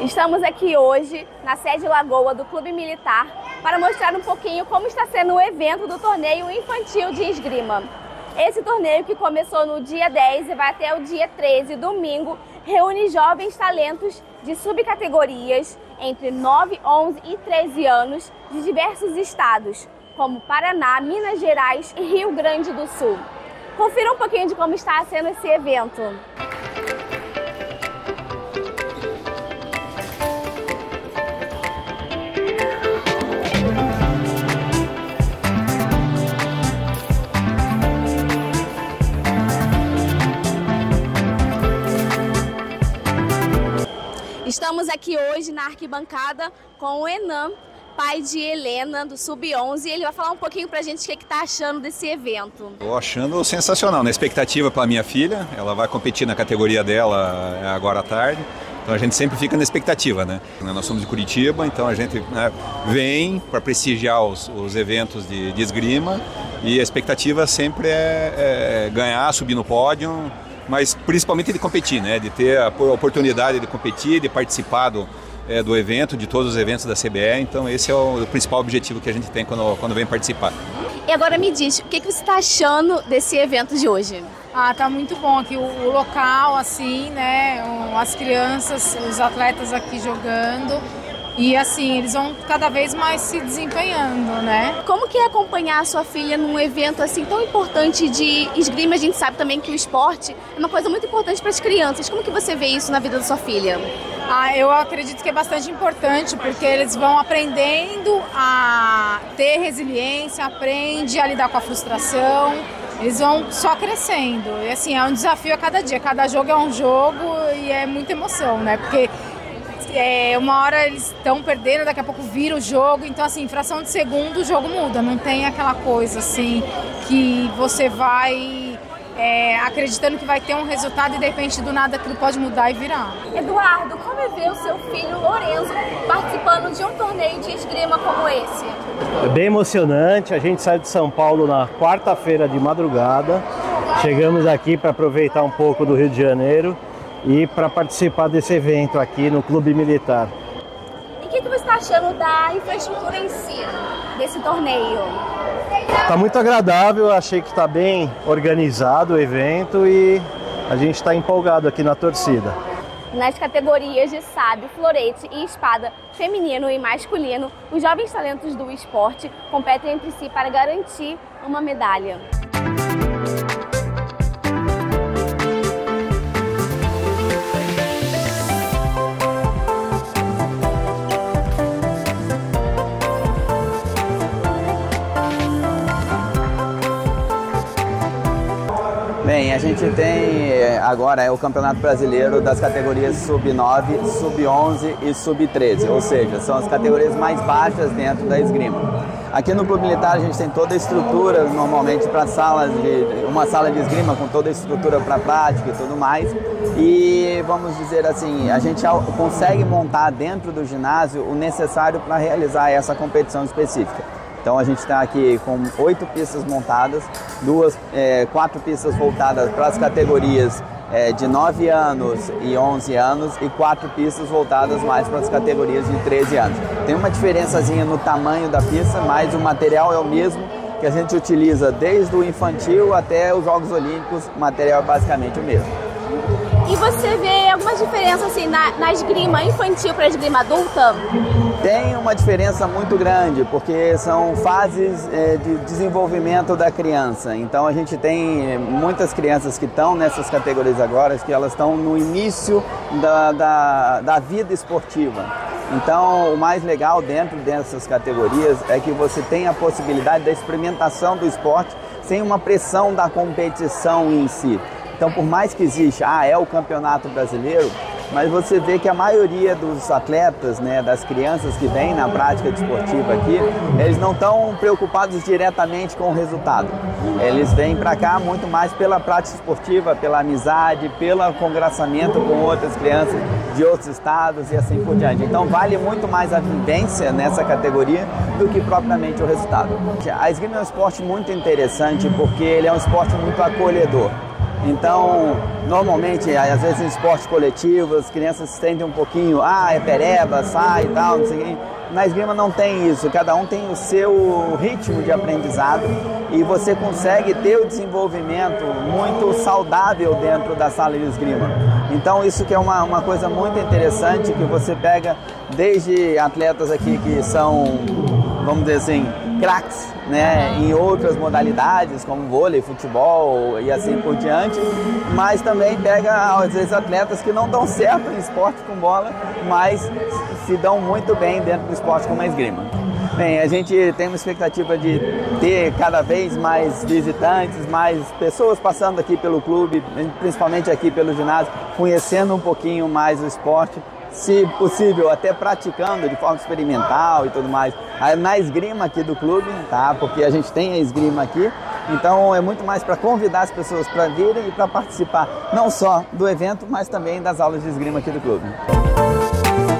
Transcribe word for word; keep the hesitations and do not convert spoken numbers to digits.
Estamos aqui hoje na sede Lagoa do Clube Militar para mostrar um pouquinho como está sendo o evento do torneio infantil de esgrima. Esse torneio, que começou no dia dez e vai até o dia treze, domingo, reúne jovens talentos de subcategorias entre nove, onze e treze anos de diversos estados, como Paraná, Minas Gerais e Rio Grande do Sul. Confira um pouquinho de como está sendo esse evento. Estamos aqui hoje na arquibancada com o Enan, pai de Helena, do sub onze, e ele vai falar um pouquinho pra gente o que está achando desse evento. Estou achando sensacional, na expectativa para minha filha, ela vai competir na categoria dela agora à tarde, então a gente sempre fica na expectativa, né? Nós somos de Curitiba, então a gente, né, vem para prestigiar os, os eventos de, de esgrima, e a expectativa sempre é, é ganhar, subir no pódio, mas principalmente de competir, né? De ter a oportunidade de competir, de participar do, é, do evento, de todos os eventos da C B E. Então esse é o, o principal objetivo que a gente tem quando, quando vem participar. E agora me diz, o que, que você está achando desse evento de hoje? Ah, tá muito bom aqui o, o local, assim, né? As crianças, os atletas aqui jogando. E assim, eles vão cada vez mais se desempenhando, né? Como que é acompanhar a sua filha num evento assim tão importante de esgrima? A gente sabe também que o esporte é uma coisa muito importante para as crianças. Como que você vê isso na vida da sua filha? Ah, eu acredito que é bastante importante, porque eles vão aprendendo a ter resiliência, aprende a lidar com a frustração. Eles vão só crescendo. E assim, é um desafio a cada dia. Cada jogo é um jogo e é muita emoção, né? Porque É, uma hora eles estão perdendo, daqui a pouco vira o jogo, então assim, em fração de segundo o jogo muda, não tem aquela coisa assim que você vai é, acreditando que vai ter um resultado e de repente do nada aquilo pode mudar e virar. Eduardo, como é ver o seu filho Lorenzo participando de um torneio de esgrima como esse? É bem emocionante, a gente saiu de São Paulo na quarta-feira de madrugada, chegamos aqui para aproveitar um pouco do Rio de Janeiro e para participar desse evento aqui no Clube Militar. E o que, que você está achando da infraestrutura em si, desse torneio? Está muito agradável, achei que está bem organizado o evento e a gente está empolgado aqui na torcida. Nas categorias de sabre, florete e espada, feminino e masculino, os jovens talentos do esporte competem entre si para garantir uma medalha. Bem, a gente tem agora é o Campeonato Brasileiro das categorias sub nove, sub onze e sub treze, ou seja, são as categorias mais baixas dentro da esgrima. Aqui no Clube Militar a gente tem toda a estrutura, normalmente para salas de uma sala de esgrima com toda a estrutura para prática e tudo mais. E vamos dizer assim, a gente consegue montar dentro do ginásio o necessário para realizar essa competição específica. Então a gente está aqui com oito pistas montadas, duas, é, quatro pistas voltadas para as categorias é, de nove anos e onze anos e quatro pistas voltadas mais para as categorias de treze anos. Tem uma diferençazinha no tamanho da pista, mas o material é o mesmo que a gente utiliza desde o infantil até os Jogos Olímpicos, o material é basicamente o mesmo. E você vê alguma diferença assim na, na esgrima infantil para a esgrima adulta? Tem uma diferença muito grande, porque são fases é, de desenvolvimento da criança. Então a gente tem muitas crianças que estão nessas categorias agora, que elas estão no início da, da, da vida esportiva. Então o mais legal dentro dessas categorias é que você tem a possibilidade da experimentação do esporte sem uma pressão da competição em si. Então, por mais que exista, ah, é o Campeonato Brasileiro, mas você vê que a maioria dos atletas, né, das crianças que vêm na prática desportiva aqui, eles não estão preocupados diretamente com o resultado. Eles vêm para cá muito mais pela prática esportiva, pela amizade, pelo congraçamento com outras crianças de outros estados e assim por diante. Então, vale muito mais a vivência nessa categoria do que propriamente o resultado. A esgrima é um esporte muito interessante porque ele é um esporte muito acolhedor. Então, normalmente, às vezes em esporte coletivo, as crianças se sentem um pouquinho, ah, é pereba, sai e tal, não sei o quê. Na esgrima não tem isso, cada um tem o seu ritmo de aprendizado e você consegue ter o desenvolvimento muito saudável dentro da sala de esgrima. Então isso que é uma, uma coisa muito interessante, que você pega desde atletas aqui que são, vamos dizer assim, craques, né, em outras modalidades, como vôlei, futebol e assim por diante, mas também pega, às vezes, atletas que não dão certo em esporte com bola, mas se dão muito bem dentro do esporte como a esgrima. Bem, a gente tem uma expectativa de ter cada vez mais visitantes, mais pessoas passando aqui pelo clube, principalmente aqui pelo ginásio, conhecendo um pouquinho mais o esporte, se possível até praticando de forma experimental e tudo mais, na esgrima aqui do clube, tá? Porque a gente tem a esgrima aqui, então é muito mais para convidar as pessoas para virem e para participar não só do evento, mas também das aulas de esgrima aqui do clube.